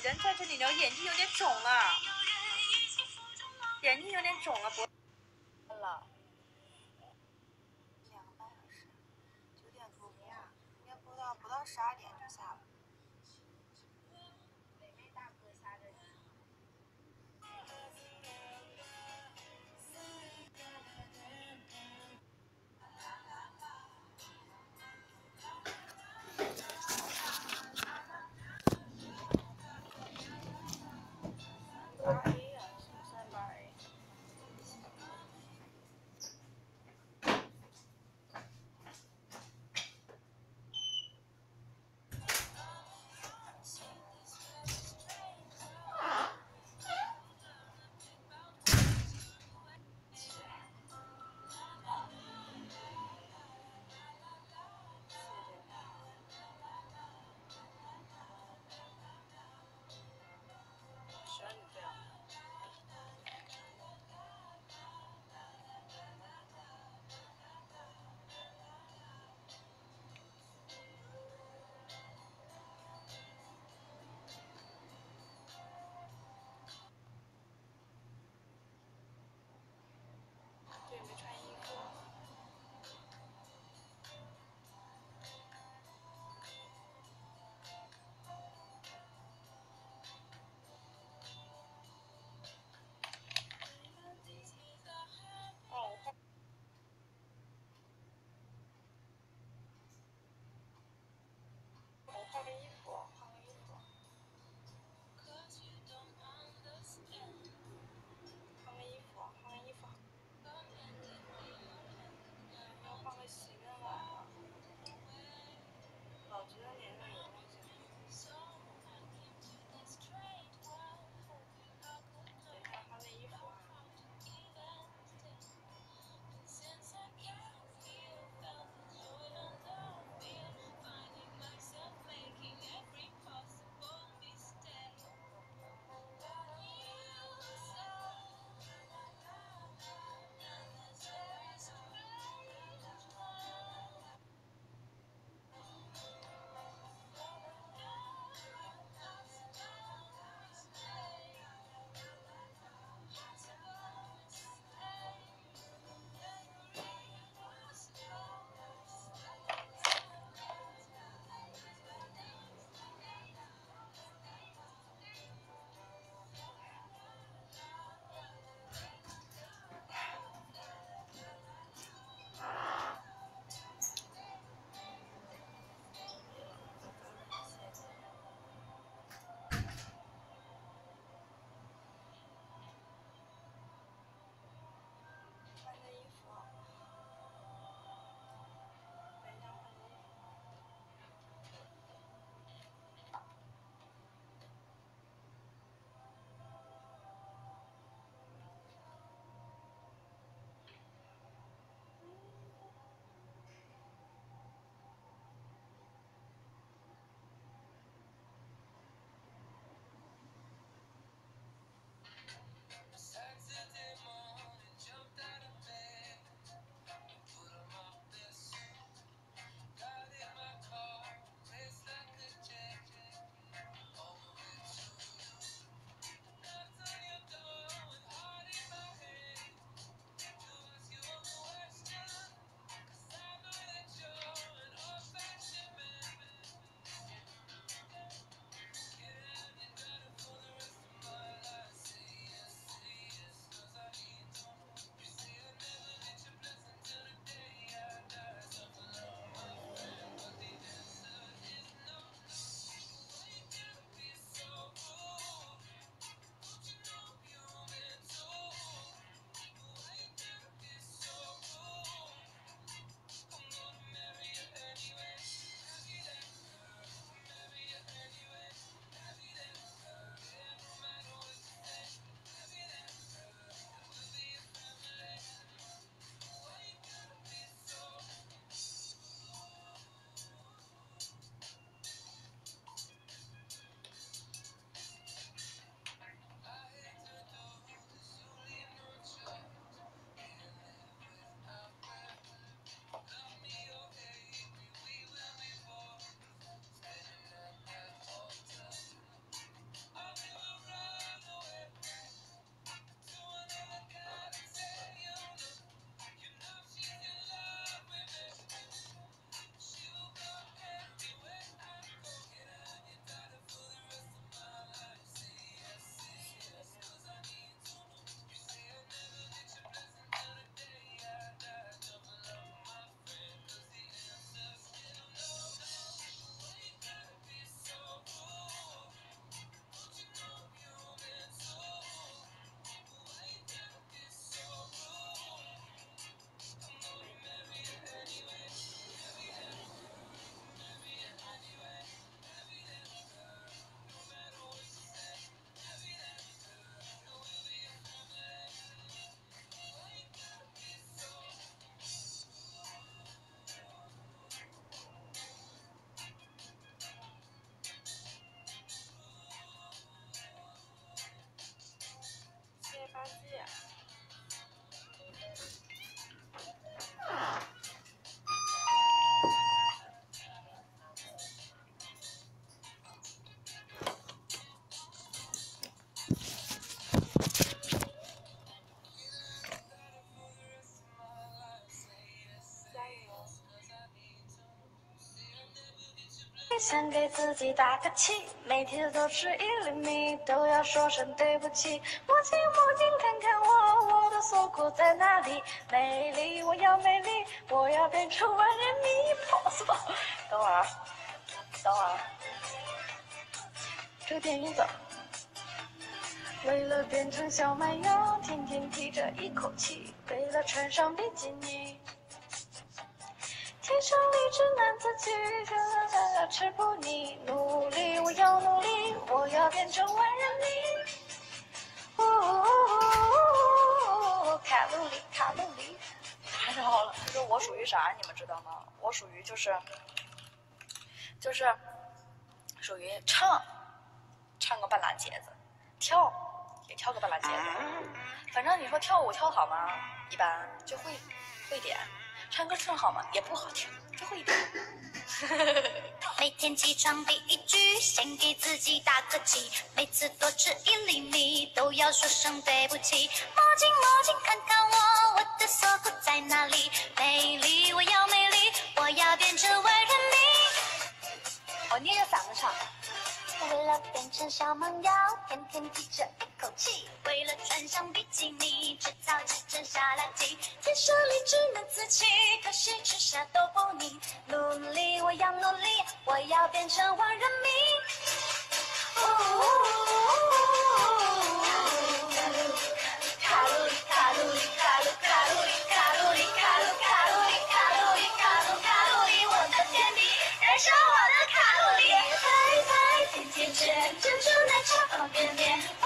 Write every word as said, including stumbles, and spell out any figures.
人在这里聊，眼睛有点肿了，眼睛有点肿了，不了。两个半小时，九点多播，应该播到不到十二点就下了。北妹大哥下着呢。八 A 啊，三八 A。 想给自己打个气，每天多吃一厘米，都要说声对不起。摸清摸清看看我，我的锁骨在哪里？美丽，我要美丽，我要变成万人迷。possible。等会儿啊，等会儿啊，这个电音怎么？为了变成小蛮腰，天天提着一口气，为了穿上比基尼。天生丽质难自弃，吃不腻。努力，我要努力，我要变成万人迷。哦哦哦、卡路里，卡路里，太好了！就我属于啥，你们知道吗？我属于就是，就是属于唱，唱个半拉节子，跳也跳个半拉节子。反正你说跳舞跳好吗？一般就会会点。唱歌唱好吗？也不好听，就会一点。 每天起床第一句，先给自己打个气，每次多吃一厘米，都要说声对不起。摸清摸清看看我，我的锁骨在哪里？美丽，我要美丽，我要变成万人迷。 我捏着嗓子唱。 为了变成小蛮腰，天天提着一口气，为了穿上比基尼，制造只剩下垃圾。天生丽质难自弃，可是吃啥都不腻。努力，我要努力，我要变成万人迷。卡路里，卡路里，卡路卡路里，卡路里，卡路卡路里，卡路里，卡路卡路里，我的天地，燃烧我的卡路里。天天吃珍珠奶茶方便面。